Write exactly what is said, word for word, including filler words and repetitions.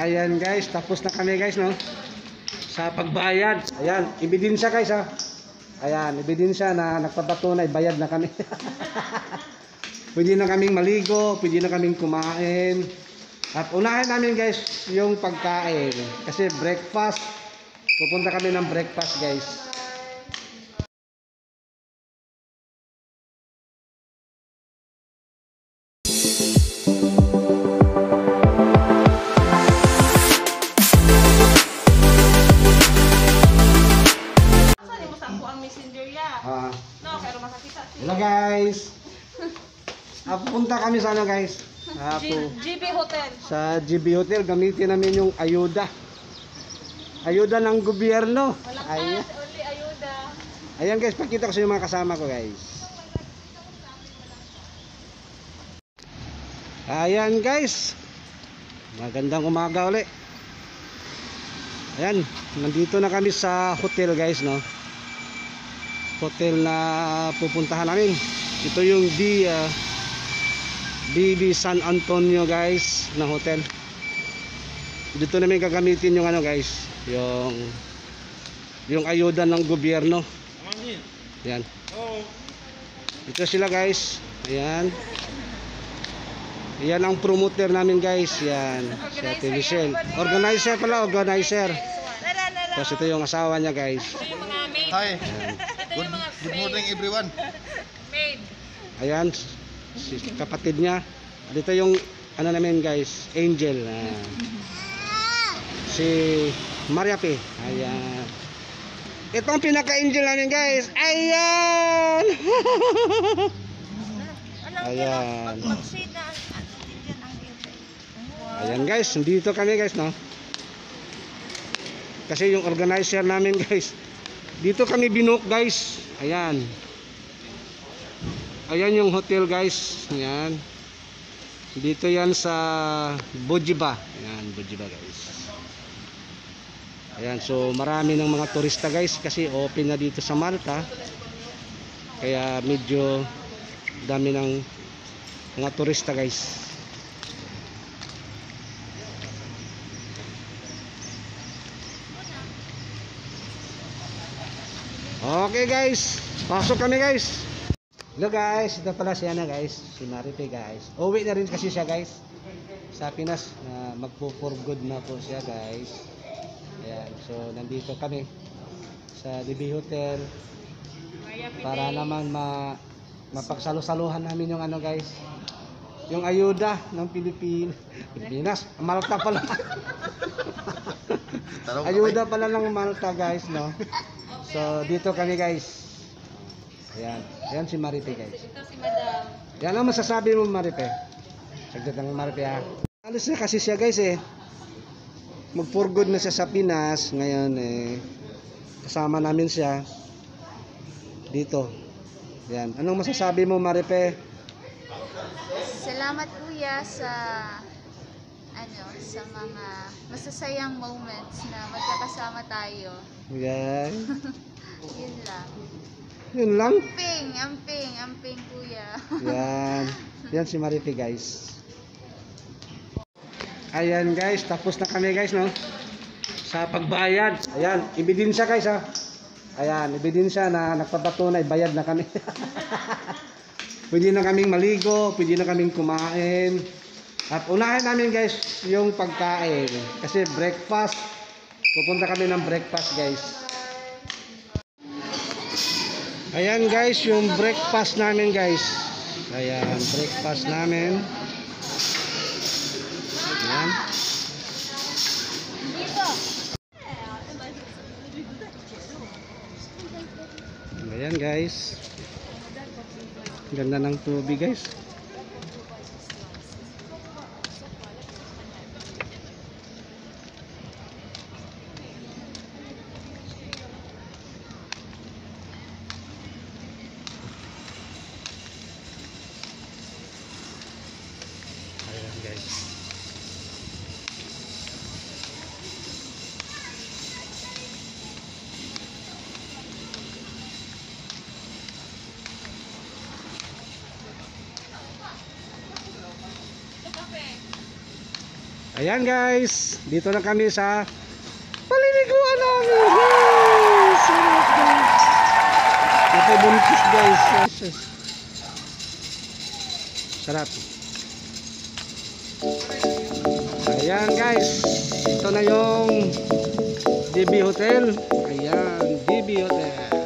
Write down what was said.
Ayan guys, tapos na kami guys, no? Sa pagbayad. Ayan, ebidensya guys, ha. Ayan, ebidensya na nagpapatunay, bayad na kami. Pwede na kaming maligo, pwede na kaming kumain. At unahin namin guys yung pagkain. Kasi breakfast, pupunta kami ng breakfast guys. Ah. Hello guys. Ah, pupunta kami sa ano guys? Ah, G B Hotel. Sa G B Hotel, gamitin namin yung ayuda. Ayuda ng gobyerno. Ayan. Only ayuda. Ayan guys, pakita ko sa yung mga kasama ko guys. Ayan guys. Magandang umaga ulit. Ayan, nandito na kami sa hotel guys, no? Hotel na pupuntahan namin. Ito yung D uh, D B San Antonio guys na hotel. Dito namin gagamitin yung ano guys, yung yung ayuda ng gobyerno. Yan. Ito sila guys. Ayan. Yan ang promoter namin guys. Yan. Si Ate Michelle. Organizer pala, organizer. Tapos ito yung asawa niya guys. Hi. Good, good morning everyone. Maid. Ayan, si kapatid niya. Dito yung ano namin guys, Angel. Uh, si Maria P. Ayan. Ito ang pinaka-angel namin guys. Ayan. Ayan. Ayan guys, dito kami guys, no? Kasi yung organizer namin guys, dito kami binook guys. Ayan. Ayan yung hotel guys. Ayan. Dito yan sa Bojiba. Ayan, Bojiba guys. Ayan, so marami ng mga turista guys kasi open na dito sa Malta. Kaya medyo dami ng mga turista guys. Okay guys, pasok kami guys. Hello guys, ito pala siya na guys, si Maripe guys. Uwi na rin kasi siya guys sa Pinas, na magpo-for good na po siya guys. Ayan, so nandito kami sa D B Hotel para naman ma mapagsalo-saluhan namin yung ano guys, yung ayuda ng Pilipinas. Pilipinas, Malta pala. Ayuda pala ng Malta guys, no? So dito kami guys. Ayan, ayan si Maripe guys. Ito si Madam. Yan ang masasabi mo Maripe. Sagdat ng Maripe ha. Alis na kasi siya guys eh. Mag-for good na siya sa Pinas. Ngayon eh, kasama namin siya dito. Yan, anong masasabi mo Maripe? Salamat kuya sa ano, sa mga masasayang moments na magkakasama tayo. Yan. Yun lang. Yun lang. Amping, amping, amping kuya. Yan. Yan si Maripe guys. Ayan guys, tapos na kami guys, no? Sa pagbayad. Ayan, ebidensya guys, ha. Ayan, ebidensya na nagpapatunay, bayad na kami. Pwede na kaming maligo, pwede na kaming kumain. At unahin namin guys yung pagkain. Kasi breakfast, pupunta kami ng breakfast guys. Ayan guys, yung breakfast namin guys. Ayan, breakfast namin. Ayan. Ayan guys. Ganda ng tubig guys. Ayan guys. Ayan guys, dito na kami sa paliliguan namin. Yes! Sarap guys. Napabuntis guys. Yes, yes. Sarap. Ayan guys, ito na yung D B Hotel. Ayan, D B Hotel.